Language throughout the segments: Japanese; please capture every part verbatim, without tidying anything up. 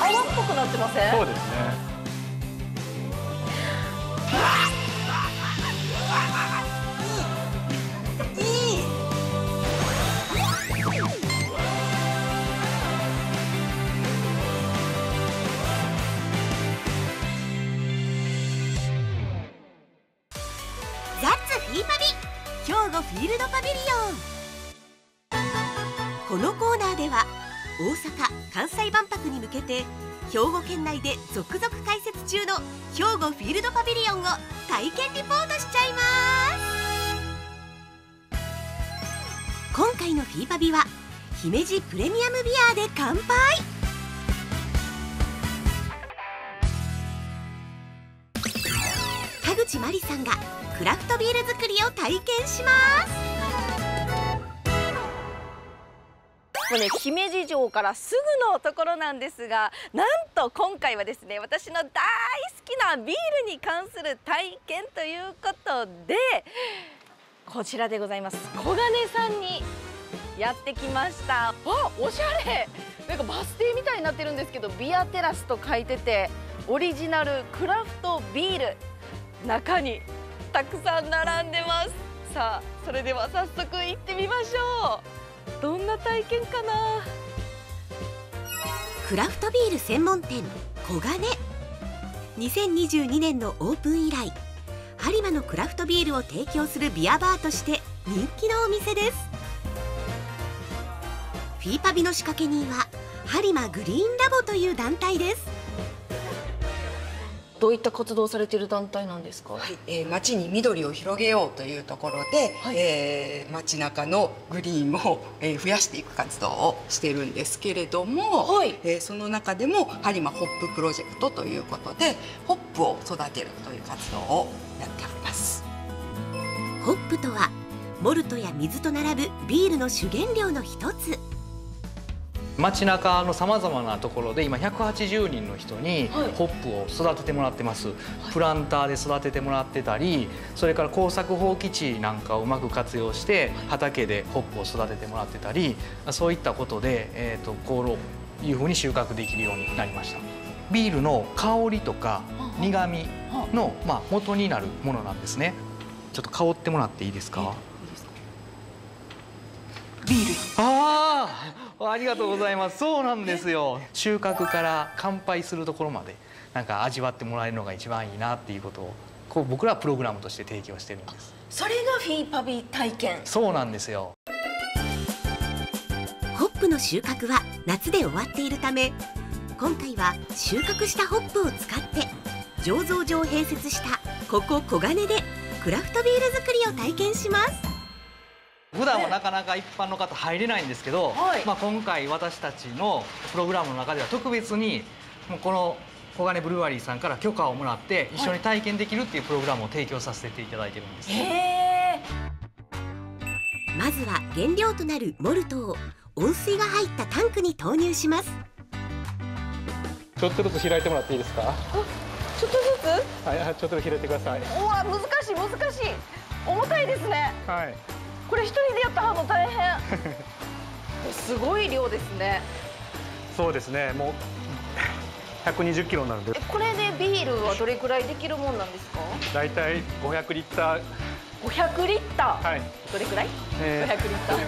泡っぽくなってません？ そうですね。 ザッツフィーパビ兵庫フィールドパビリオン。このコーナーでは大阪・関西万博に向けて兵庫県内で続々開設中の兵庫フィールドパビリオンを体験リポートしちゃいます。今回のフィーパビは姫路プレミアムビアで乾杯。田口真理さんがクラフトビール作りを体験します。 もうね、姫路城からすぐのところなんですが、なんと今回はですね、私の大好きなビールに関する体験ということで、こちらでございます。小金さんにやってきました。あ、おしゃれ。なんかバス停みたいになってるんですけど、ビアテラスと書いてて、オリジナルクラフトビール、中にたくさん並んでます。さあ、それでは早速行ってみましょう。どんな体験かな。 クラフトビール専門店小金。にせんにじゅうにねんのオープン以来、播磨のクラフトビールを提供するビアバーとして人気のお店です。フィーパビの仕掛け人は播磨グリーンラボという団体です。 どういった活動をされている団体なんですか？ はい、えー、街に緑を広げようというところで、はい、えー、街中のグリーンを、えー、増やしていく活動をしているんですけれども、はい、えー、その中でも播磨ホッププロジェクトということでホップを育てるという活動をやっております。 ホップとはモルトや水と並ぶビールの主原料の一つ。 街中のさまざまなところで今ひゃくはちじゅうにんの人にホップを育ててもらってます、はい、プランターで育ててもらってたり、それから耕作放棄地なんかをうまく活用して畑でホップを育ててもらってたり、そういったことで、えーとこういうふうに収穫できるようになりました。ビールの香りとか苦みの、まあ、元になるものなんですね。ちょっと香ってもらっていいですか？ ビール。 ああ、ありがとうございます。そうなんですよ。収穫から乾杯するところまでなんか味わってもらえるのが一番いいなっていうことを、こう僕らはプログラムとして提供してるんです。 それがフィーパビ体験。 そうなんですよ。 ホップの収穫は夏で終わっているため、今回は収穫したホップを使って醸造所を併設したここ小金でクラフトビール作りを体験します。 普段はなかなか一般の方入れないんですけど、はい、まあ今回私たちのプログラムの中では特別にもうこの小金ブルワリーさんから許可をもらって一緒に体験できるっていうプログラムを提供させていただいてるんです。 へー。まずは原料となるモルトを温水が入ったタンクに投入します。 ちょっとずつ開いてもらっていいですか？ ちょっとずつ？ はい、ちょっとずつ開いてください。 うわ、難しい難しい。重たいですね。 はい。 これ一人でやったの大変。すごい量ですね。 そうですね。もうひゃくにじゅっキロになるんで。 これでビールはどれくらいできるもんなんですか？ だいたいごひゃくリッター。 ごひゃくリッター。はい。どれくらい？ えー、 ごひゃくリッター。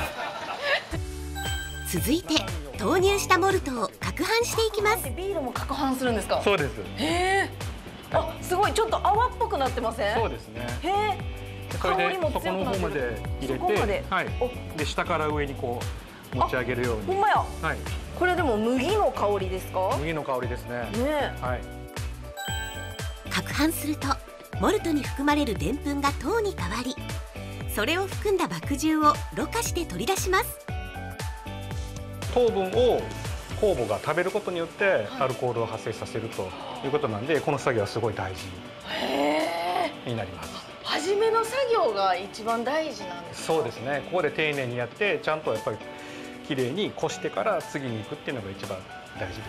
続いて投入したモルトを攪拌していきます。 ビールも攪拌するんですか？ そうです。 へえ。あ、すごい、ちょっと泡っぽくなってません？ そうですね。 へえ。 それでそこの方まで入れて、はい、で下から上にこう持ち上げるように。 ほんまや。 はい。 これでも麦の香りですか？ 麦の香りですね。 ね。 はい。 攪拌するとモルトに含まれるでんぷんが糖に変わり、それを含んだ麦汁をろ過して取り出します。 糖分を酵母が食べることによってアルコールを発生させるということなんで、この作業はすごい大事になります。 初めの作業が一番大事なんですか？ そうですね。ここで丁寧にやってちゃんとやっぱりきれいにこしてから次に行くっていうのが一番大事ですね。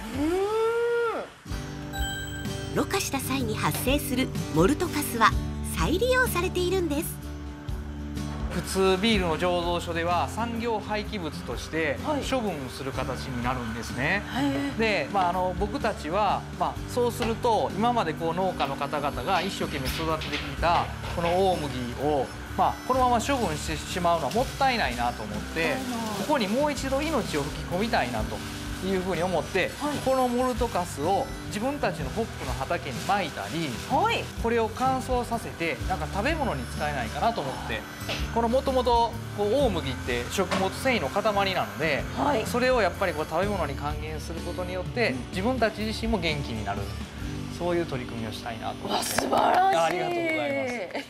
うーん。ろ過した際に発生するモルトカスは再利用されているんです。 普通ビールの醸造所では産業廃棄物として処分する形になるんですね。はい、で、まあ、あの僕たちは、まあ、そうすると今までこう農家の方々が一生懸命育ててきたこの大麦を、まあ、このまま処分してしまうのはもったいないなと思って、ここにもう一度命を吹き込みたいなというふうに思って、はい、このモルトカスを自分たちのホップの畑にまいたり、はい、これを乾燥させてなんか食べ物に使えないかなと思って、このもともと大麦って食物繊維の塊なので、はい、それをやっぱりこう食べ物に還元することによって自分たち自身も元気になる、そういう取り組みをしたいなと思って。 素晴らしい。 ありがとうございます。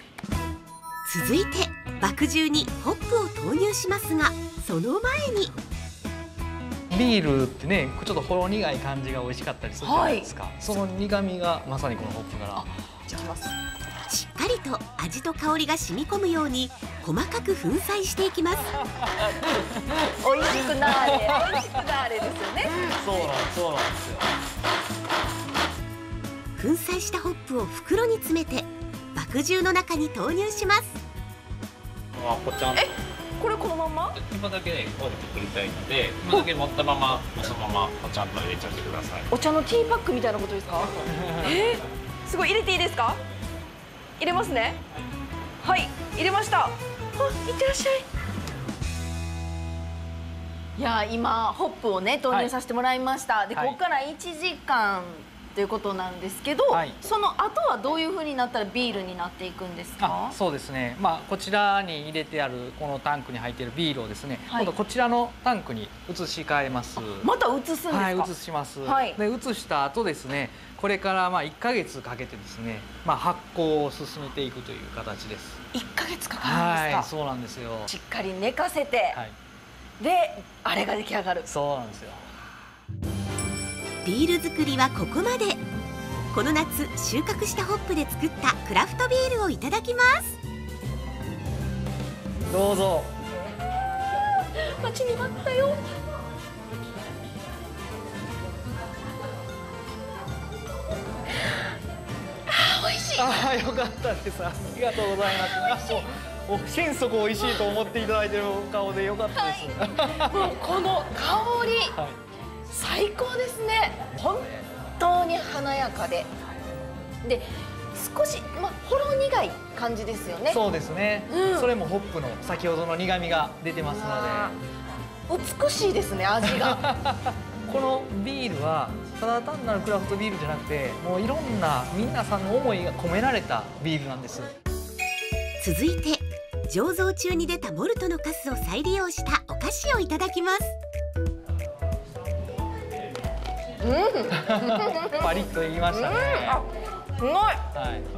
続いて麦汁にホップを投入しますが、その前にビールってね、ちょっとほろ苦い感じが美味しかったりするじゃないですか、はい、その苦みがまさにこのホップからいきます。しっかりと味と香りが染み込むように細かく粉砕していきます。 美味しくなーれ、美味しくなーれですよね。 そうなんです、そうなんですよ。 粉砕したホップを袋に詰めて麦汁の中に投入します。 あ、こちらえ、これこのまま？ 今だけね、ここで作りたいので、今だけ持ったまま、そのままお茶と入れちゃってください。 お茶のティーパックみたいなことですか？えー、すごい、入れていいですか？入れますね。はい、入れました。あ、いってらっしゃい。いや、今ホップをね投入させてもらいました。はい、で、ここからいちじかんということなんですけど、はい、その後はどういう風になったらビールになっていくんですか？ あ、そうですね、まあ、こちらに入れてあるこのタンクに入っているビールをですね、はい、今度こちらのタンクに移し替えます。 また移すんですか？ はい、移します。はい、で移した後ですね、これからまあいっかげつかけてですね、まあ、発酵を進めていくという形です。 いっかげつかかるんですか？ はい、そうなんですよ。 しっかり寝かせて、はい、であれが出来上がる。 そうなんですよ。 ビール作りはここまで。この夏収穫したホップで作ったクラフトビールをいただきます。 どうぞ。 待ちに待ったよ。あー、美味しい。 あー、よかったです。ありがとうございます。もう心底美味しいと思っていただいている顔でよかったです。 はい、もうこの香り、はい、最高ですね。本当に華やかで、で少し、まあ、ほろ苦い感じですよね。 そうですね、うん、それもホップの先ほどの苦みが出てますので美しいですね、味が。 このビールはただ単なるクラフトビールじゃなくて、もういろんな皆さんの思いが込められたビールなんです。 続いて醸造中に出たモルトのカスを再利用したお菓子をいただきます。 うん、 パリッといきましたね。 うん、すごい、はい、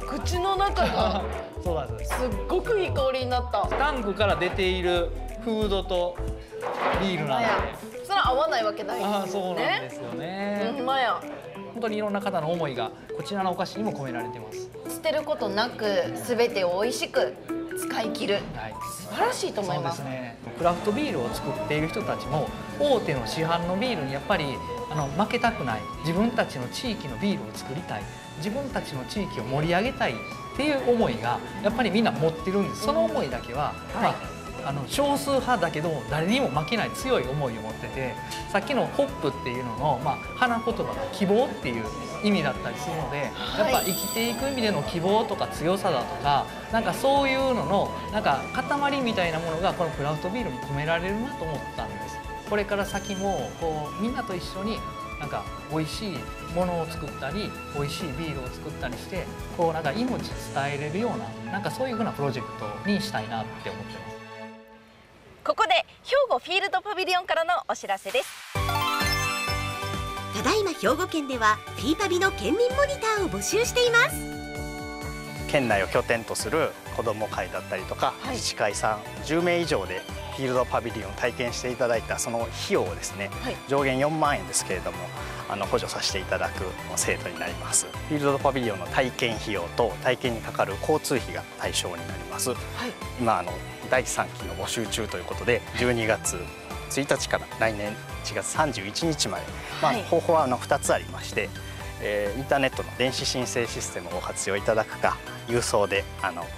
口の中がそうなんです。 すっごくいい香りになった。 タンクから出ているフードとビールなんで、 それは合わないわけないですよね。 あ、そうなんですよね。 ほんまや。 本当にいろんな方の思いがこちらのお菓子にも込められてます。 捨てることなく全てを美味しく使い切る、はい、素晴らしいと思います。 そうですね。クラフトビールを作っている人たちも大手の市販のビールにやっぱりあの負けたくない、自分たちの地域のビールを作りたい、自分たちの地域を盛り上げたいっていう思いがやっぱりみんな持ってるんです。その思いだけは、うん、まあ、あの少数派だけど誰にも負けない強い思いを持ってて、さっきのホップっていうのの、まあ、花言葉が希望っていう意味だったりするので、はい、やっぱ生きていく意味での希望とか強さだとか、なんかそういうののなんか塊みたいなものがこのクラフトビールに込められるなと思ったんです。これから先もこうみんなと一緒になんか美味しいものを作ったり、美味しいビールを作ったりして、こうなんか命伝えれるような、なんかそういうふうなプロジェクトにしたいなって思ってます。 ここで兵庫フィールドパビリオンからのお知らせです。 ただいま兵庫県ではフィーパビの県民モニターを募集しています。 県内を拠点とする子ども会だったりとか、はい、自治会さんじゅうめい以上でフィールドパビリオンを体験していただいたその費用をですね、はい、上限よんまんえんですけれどもあの補助させていただく制度になります。フィールドパビリオンの体験費用と体験にかかる交通費が対象になります。はい、今あのだいさんきの募集中ということで、じゅうにがつついたちから来年いちがつさんじゅういちにちまで、まあ、方法はあのふたつありまして、えー、インターネットの電子申請システムをご活用いただくか、郵送であの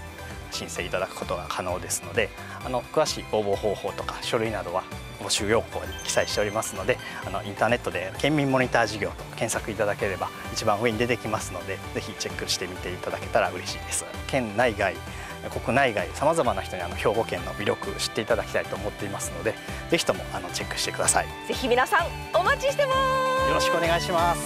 申請いただくことが可能ですので、あの詳しい応募方法とか書類などは募集要項に記載しておりますので、あのインターネットで県民モニター事業と検索いただければ一番上に出てきますので、ぜひチェックしてみていただけたら嬉しいです。県内外国内外さまざまな人にあの兵庫県の魅力を知っていただきたいと思っていますので、ぜひともあのチェックしてください。 ぜひ皆さんお待ちしてます。 よろしくお願いします。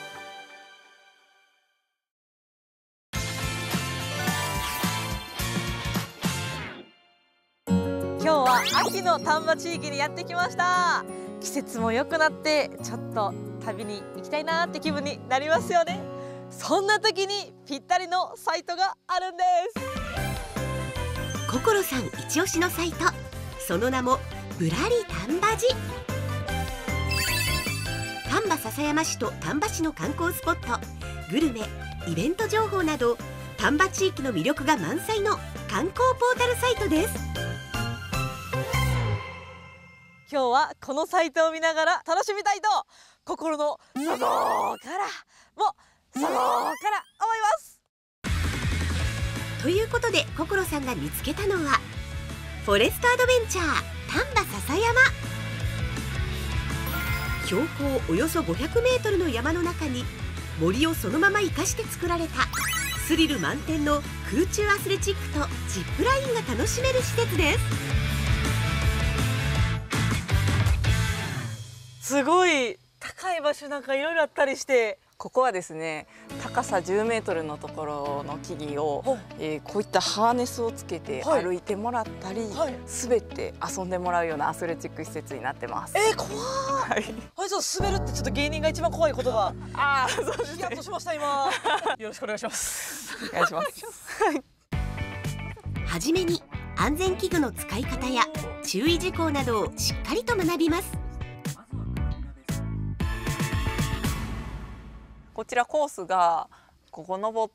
今日は秋の丹波地域にやってきました。季節も良くなってちょっと旅に行きたいなって気分になりますよね。そんな時にぴったりのサイトがあるんです。 心さん一押しのサイト、その名もぶらり丹波寺。丹波篠山市と丹波市の観光スポット、グルメ、イベント情報など丹波地域の魅力が満載の観光ポータルサイトです。 今日はこのサイトを見ながら楽しみたいと心の底からも底から思います。 ということで心さんが見つけたのはフォレストアドベンチャー丹波篠山。標高およそごひゃくメートルの山の中に森をそのまま生かして作られたスリル満点の空中アスレチックとジップラインが楽しめる施設です。 すごい高い場所なんかいろいろあったりして、 ここはですね、高さじゅうメートルのところの木々を、えー、こういったハーネスをつけて歩いてもらったり、はい、滑って遊んでもらうようなアスレチック施設になってます。 えー、怖い。はい。はい、ちょっと滑るってちょっと芸人が一番怖い言葉。 ああ、そうですね。 ヒヤッとしました今。よろしくお願いします。 お願いします。はい。 はじめに安全器具の使い方や注意事項などをしっかりと学びます。 こちらコースがここ登って、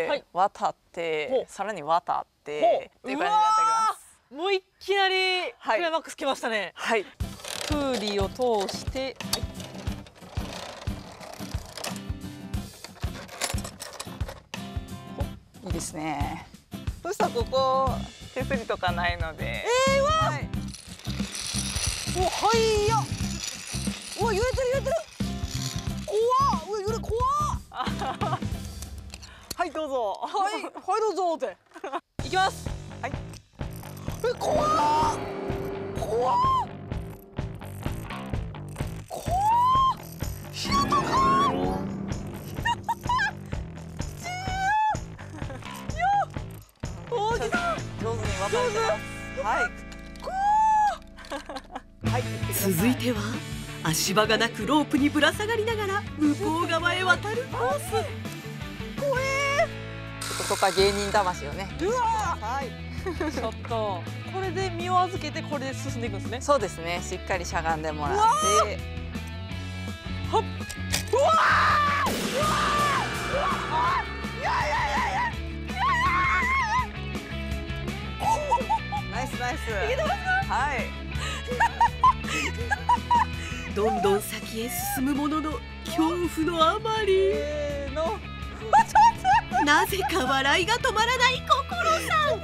はい、渡ってさらに渡ってっていう感じになってきます。 もういきなりクライマックス来ましたね。 はい。 プーリーを通して、 はい、いいですね。そしたらここ手すりとかないので。 えー、わー、はい、お、はいや。うわ、揺れてる揺れてる。怖っ、うわ、揺れ怖っ。はい、どうぞ。はい、はい、どうぞって。いきます。はい。え、怖っ。怖っ。怖っ。ひどか。 上手に渡ってます。はい。 はい。続いては足場がなくロープにぶら下がりながら向こう側へ渡るコース。 怖え。 とか芸人魂をね。 うわ。はい。ちょっとこれで身を預けてこれで進んでいくんですね。 そうですね。しっかりしゃがんでもらって。 はっ。うわー。うわー。うわー。いやいやいやいや。 ナイスナイス。 いけてますか？ はい。 どんどん先へ進むものの恐怖のあまり、 せーの。 なぜか笑いが止まらない心さん。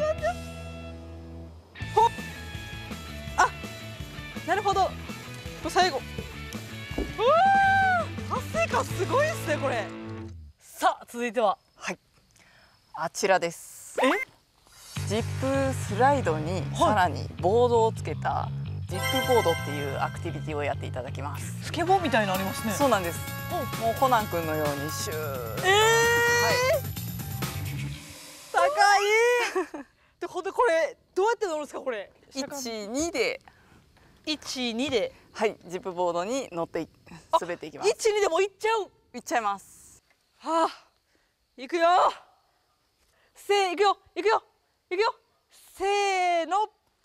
ほっ。あ、なるほど。最後。うわー、達成感すごいですねこれ。さあ続いては。 はい。あちらです。 え？ ジップスライドにさらにボードをつけたジップボードっていうアクティビティをやっていただきます。 スケボーみたいなのありますね。 そうなんです。もうコナン君のようにシュー。えー、はい。 高い。で、ほんでこれどうやって乗るんですかこれ？ 一二で。 一二で。 はい、ジップボードに乗って滑っていきます。 一二でも行っちゃう。 行っちゃいます。 はあ、行くよ。せー、行くよ、行くよ。いくよ、せーの。うわ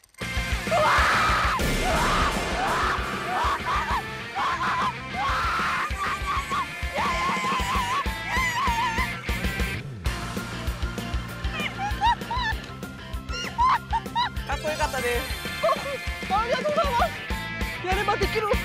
かっこよかったです。 ありがとうございます。やればできる。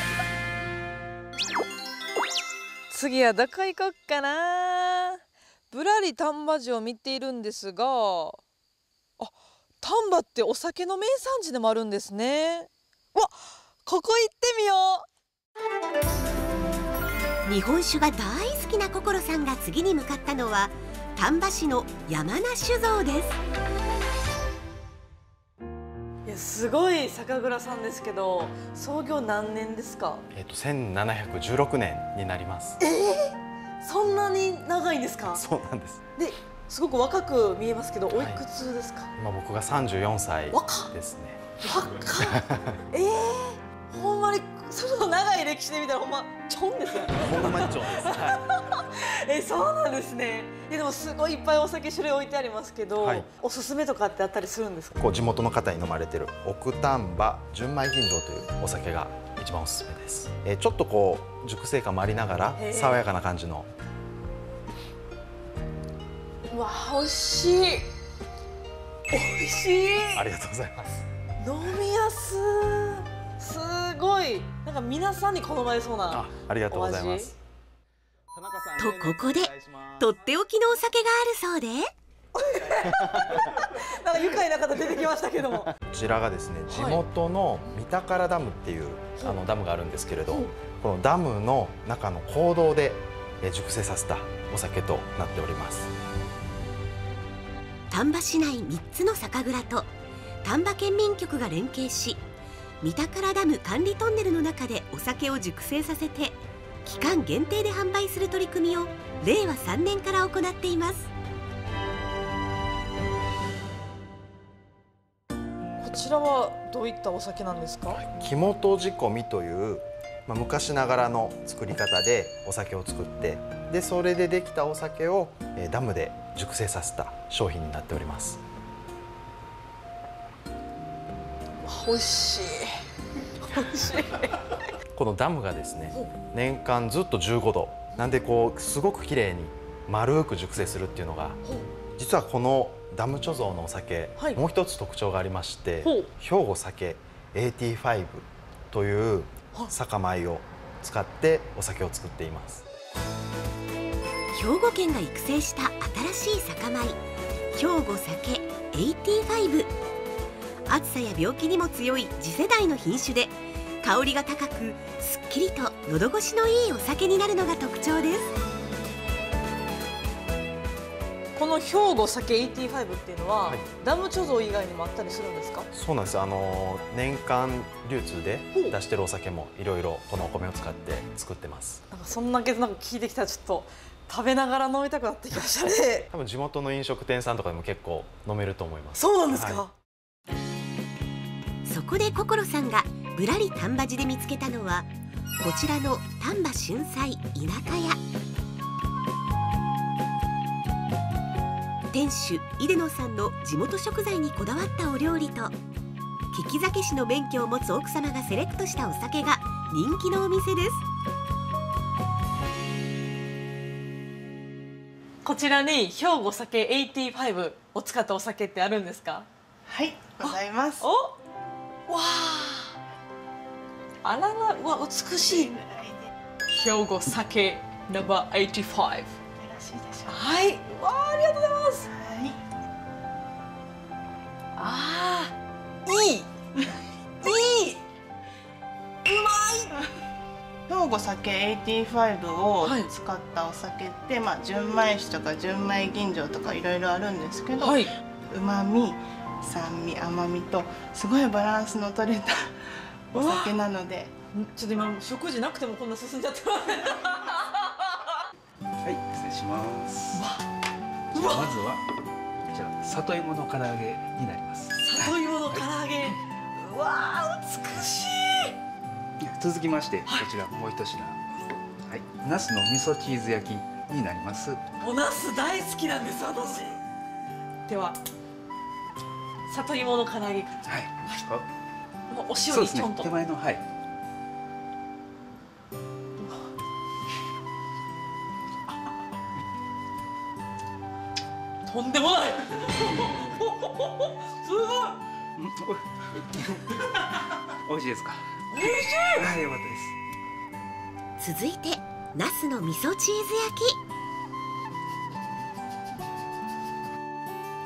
次はどこ行こっかな。 ぶらり丹波市を見ているんですが、あ、丹波ってお酒の名産地でもあるんですね。わ、ここ行ってみよう。日本酒が大好きな心さんが次に向かったのは丹波市の山名酒造です。 いや、すごい酒蔵さんですけど、創業何年ですか？ えっとせんななひゃくじゅうろくねんになります。 えー、そんなに長いんですか？ そうなんです。 で、すごく若く見えますけど、おいくつですか？はい、 今僕がさんじゅうよんさいですね。 若っえー、ほんまにその長い歴史で見たらほんまチョンですよね。 ほんまにチョンです。はい、 え、そうなんですね。いや、でもすごいいっぱいお酒種類置いてありますけど、はい、おすすめとかってあったりするんですか？ こう地元の方に飲まれてる奥丹波純米吟醸というお酒が一番おすすめです。えー、ちょっとこう熟成感もありながら爽やかな感じの。 うわ、美味しい。美味しい。 ありがとうございます。 飲みやすい。すごい、なんか皆さんに好まれそうな。 あ、ありがとうございます。 とここでとっておきのお酒があるそうでなんか愉快な方出てきましたけども、 こちらがですね、地元の三宝ダムっていう、はい、あのダムがあるんですけれど、うん、このダムの中の坑道で熟成させたお酒となっております。 丹波市内みっつの酒蔵と丹波県民局が連携し、三宝ダム管理トンネルの中でお酒を熟成させて期間限定で販売する取り組みをれいわさんねんから行っています。 こちらはどういったお酒なんですか？ 木本仕込みという、まあ、昔ながらの作り方でお酒を作って、でそれでできたお酒をえダムで熟成させた商品になっております。 美味しい。美味しい。 このダムがですね、年間ずっとじゅうごどなんで、こうすごく綺麗に丸く熟成するっていうのが、実はこのダム貯蔵のお酒、はい、もう一つ特徴がありまして、兵庫酒はちじゅうごという酒米を使ってお酒を作っています。 兵庫県が育成した新しい酒米、兵庫酒はちじゅうご。暑さや病気にも強い次世代の品種で、香りが高くすっきりと喉越しのいいお酒になるのが特徴です。 この兵庫酒はちじゅうごっていうのは、はい、ダム貯蔵以外にもあったりするんですか？ そうなんです。あの年間流通で出してるお酒もいろいろこのお米を使って作ってます。 なんかそんだけなんか聞いてきたらちょっと食べながら飲みたくなってきましたね。 多分地元の飲食店さんとかでも結構飲めると思います。 そうなんですか？はい、 そこで心さんがぶらり丹波市で見つけたのはこちらの丹波春菜田舎屋。店主出野さんの地元食材にこだわったお料理と利き酒師の免許を持つ奥様がセレクトしたお酒が人気のお店です。 こちらに兵庫酒はちじゅうごを使ったお酒ってあるんですか？ はい、ございます。 お、わあ、あらら、うわ、美しい。兵庫酒ナンバーはちじゅうご。よろしいでしょうか。はい、わあ、ありがとうございます。はい。ああ、いい。いい。うまい。 兵庫酒はちじゅうごを使ったお酒って、はい、まあ純米酒とか純米吟醸とかいろいろあるんですけど、はい、旨味、酸味、甘みとすごいバランスの取れたお酒なので、 ちょっと今食事なくてもこんな進んじゃってます。 はい、失礼します。まずはこちら里芋の唐揚げになります。 里芋の唐揚げ、うわあ、美しい。 続きましてこちらもう一品、はい、ナスの味噌チーズ焼きになります。 おナス大好きなんです私。では里芋の唐揚げ、はい、はい、お塩にちょんと、 ね、手前の、はい、 とんでもない。すごい。 美味しいですか？ 美味しい。 はい、よかったです。 続いてナスの味噌チーズ焼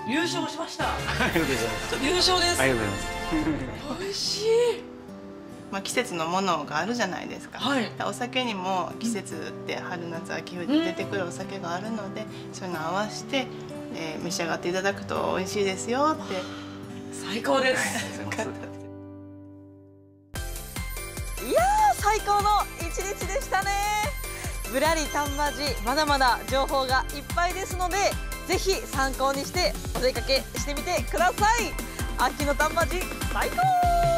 優勝しました。 ありがとうございます。 優勝です。 ありがとうございます。 美味しい。 まあ季節のものがあるじゃないですか。はい、お酒にも季節って春夏秋冬で出てくるお酒があるので、うん、そういうのを合わせて、えー、召し上がっていただくと美味しいですよって。 最高です。いやー、最高の一日でしたね。ぶらり丹波寺、まだまだ情報がいっぱいですので、ぜひ参考にしてお出かけしてみてください。秋の丹波寺最高。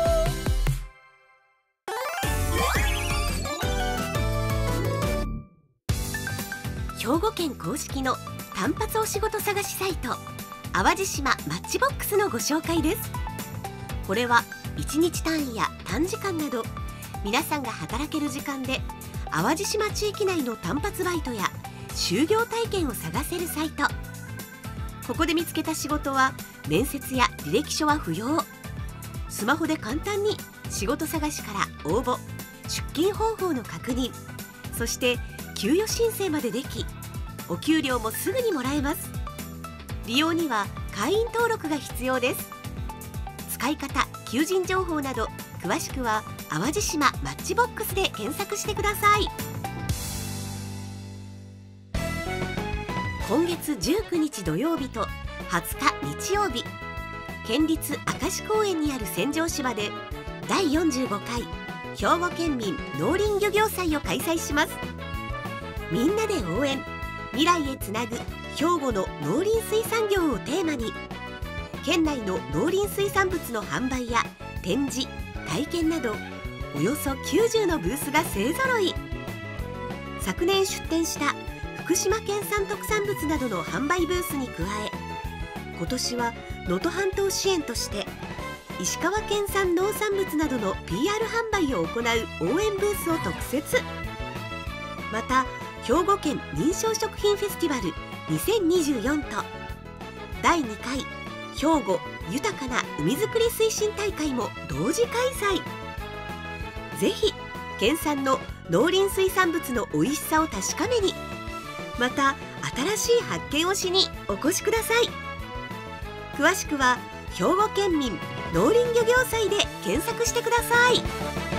兵庫県公式の単発お仕事探しサイト淡路島マッチボックスのご紹介です。これはいちにち単位や短時間など皆さんが働ける時間で淡路島地域内の単発バイトや就業体験を探せるサイト。ここで見つけた仕事は面接や履歴書は不要。スマホで簡単に仕事探しから応募、出勤方法の確認、そして給与申請まででき、お給料もすぐにもらえます。利用には会員登録が必要です。使い方、求人情報など詳しくは淡路島マッチボックスで検索してください。今月じゅうくにち土曜日とはつか日曜日、県立明石公園にある千畳芝でだいよんじゅうごかい兵庫県民農林漁業祭を開催します。みんなで応援、未来へつなぐ兵庫の農林水産業をテーマに、県内の農林水産物の販売や展示、体験などおよそきゅうじゅうのブースが勢ぞろい。昨年出展した福島県産特産物などの販売ブースに加え、今年は能登半島支援として石川県産農産物などの ピーアール 販売を行う応援ブースを特設。また兵庫県認証食品フェスティバルにせんにじゅうよんとだいにかい兵庫豊かな海づくり推進大会も同時開催。ぜひ県産の農林水産物の美味しさを確かめに、また新しい発見をしにお越しください。詳しくは兵庫県民農林漁業祭で検索してください。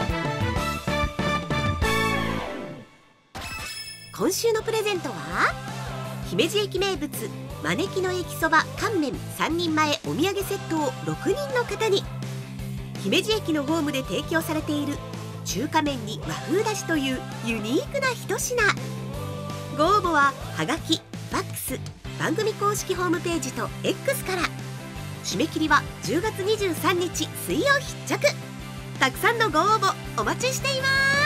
今週のプレゼントは姫路駅名物招きの駅そば乾麺さんにんまえお土産セットをろくにんの方に、姫路駅のホームで提供されている中華麺に和風だしというユニークな一品。ご応募ははがき、ファックス、番組公式ホームページと X から。締め切りはじゅうがつにじゅうさんにち水曜必着。たくさんのご応募お待ちしています。